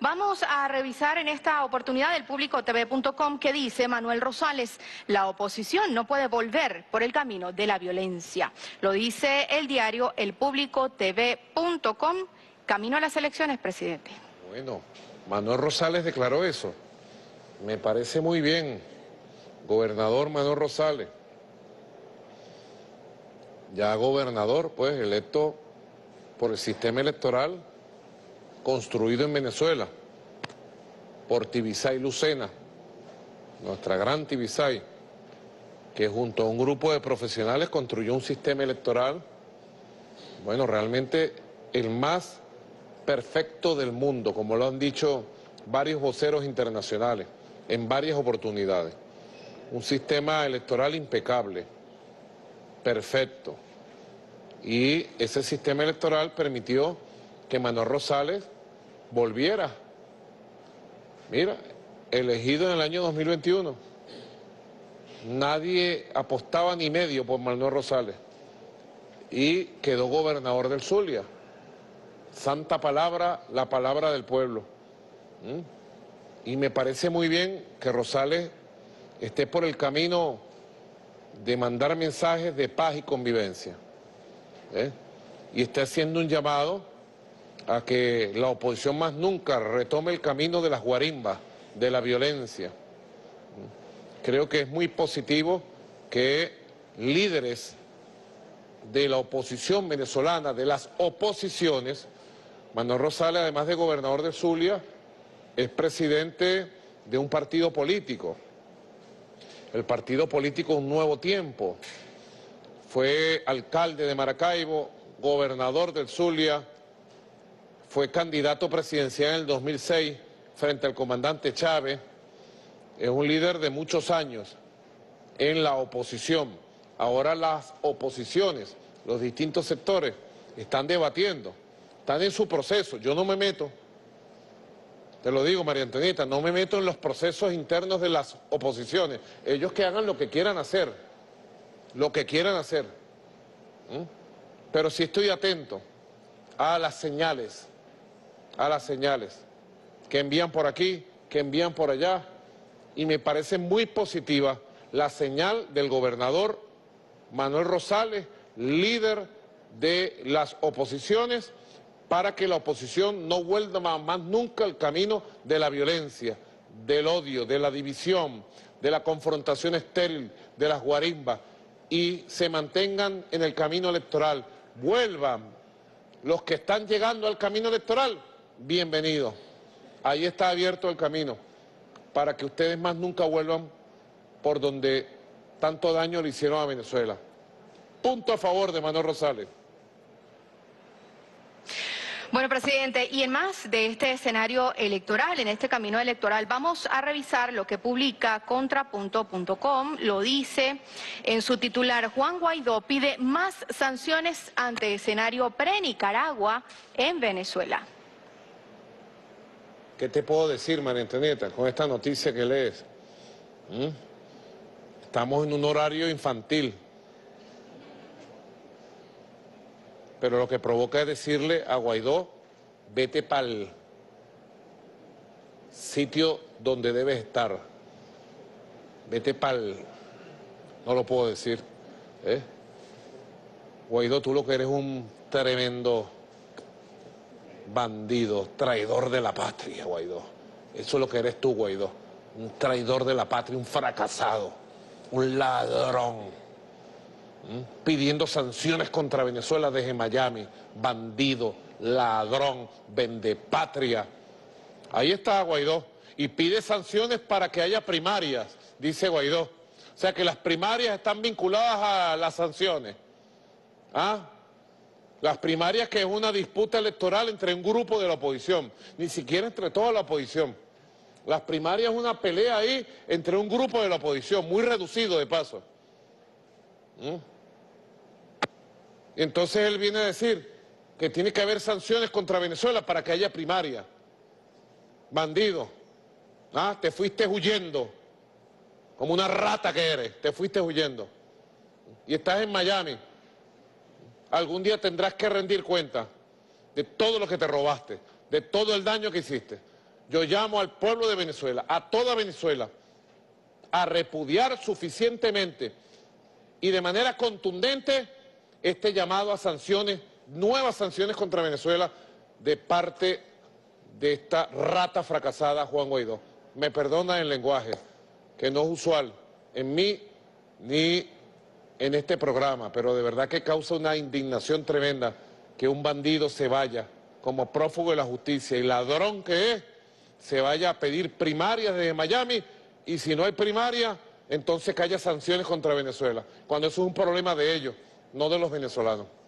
Vamos a revisar en esta oportunidad el publicotv.com que dice Manuel Rosales, la oposición no puede volver por el camino de la violencia. Lo dice el diario elpublicotv.com, camino a las elecciones, presidente. Bueno, Manuel Rosales declaró eso. Me parece muy bien, gobernador Manuel Rosales. Ya gobernador, pues, electo por el sistema electoral construido en Venezuela, por Tibisay Lucena, nuestra gran Tibisay, que junto a un grupo de profesionales construyó un sistema electoral, bueno, realmente el más perfecto del mundo, como lo han dicho varios voceros internacionales en varias oportunidades. Un sistema electoral impecable, perfecto. Y ese sistema electoral permitió que Manuel Rosales volviera, mira, elegido en el año 2021. Nadie apostaba ni medio por Manuel Rosales y quedó gobernador del Zulia. Santa palabra, la palabra del pueblo. Y me parece muy bien que Rosales esté por el camino de mandar mensajes de paz y convivencia. Y esté haciendo un llamado a que la oposición más nunca retome el camino de las guarimbas, de la violencia. Creo que es muy positivo que líderes de la oposición venezolana, de las oposiciones, Manuel Rosales, además de gobernador de Zulia, es presidente de un partido político, el partido político Un Nuevo Tiempo. Fue alcalde de Maracaibo, gobernador del Zulia, fue candidato presidencial en el 2006 frente al comandante Chávez. Es un líder de muchos años en la oposición. Ahora las oposiciones, los distintos sectores, están debatiendo, están en su proceso. Yo no me meto, te lo digo, María Antonieta, no me meto en los procesos internos de las oposiciones. Ellos que hagan lo que quieran hacer, lo que quieran hacer. Pero sí estoy atento a las señales que envían por aquí, que envían por allá, y me parece muy positiva la señal del gobernador Manuel Rosales, líder de las oposiciones, para que la oposición no vuelva más nunca el camino de la violencia, del odio, de la división, de la confrontación estéril, de las guarimbas, y se mantengan en el camino electoral. Vuelvan los que están llegando al camino electoral, bienvenidos. Ahí está abierto el camino para que ustedes más nunca vuelvan por donde tanto daño le hicieron a Venezuela. Punto a favor de Manuel Rosales. Bueno, presidente, y en más de este escenario electoral, en este camino electoral, vamos a revisar lo que publica contrapunto.com. Lo dice en su titular: Juan Guaidó pide más sanciones ante escenario pre-Nicaragua en Venezuela. ¿Qué te puedo decir, María Antonieta, con esta noticia que lees? Estamos en un horario infantil, pero lo que provoca es decirle a Guaidó: vete para el sitio donde debes estar, vete para el... No lo puedo decir. Guaidó, tú lo que eres un tremendo bandido, traidor de la patria, Guaidó. Eso es lo que eres tú, Guaidó. Un traidor de la patria, un fracasado, un ladrón. Pidiendo sanciones contra Venezuela desde Miami. Bandido, ladrón, vendepatria. Ahí está Guaidó. Y pide sanciones para que haya primarias, dice Guaidó. O sea que las primarias están vinculadas a las sanciones. Las primarias, que es una disputa electoral entre un grupo de la oposición, ni siquiera entre toda la oposición. Las primarias es una pelea ahí entre un grupo de la oposición, muy reducido de paso. Y entonces él viene a decir que tiene que haber sanciones contra Venezuela para que haya primaria. Bandido, te fuiste huyendo, como una rata que eres, te fuiste huyendo. Y estás en Miami. Algún día tendrás que rendir cuenta de todo lo que te robaste, de todo el daño que hiciste. Yo llamo al pueblo de Venezuela, a toda Venezuela, a repudiar suficientemente y de manera contundente este llamado a sanciones, nuevas sanciones contra Venezuela de parte de esta rata fracasada Juan Guaidó. Me perdona el lenguaje, que no es usual en mí ni en este programa, pero de verdad que causa una indignación tremenda que un bandido se vaya como prófugo de la justicia y ladrón que es, se vaya a pedir primarias desde Miami y si no hay primaria, entonces que haya sanciones contra Venezuela, cuando eso es un problema de ellos, no de los venezolanos.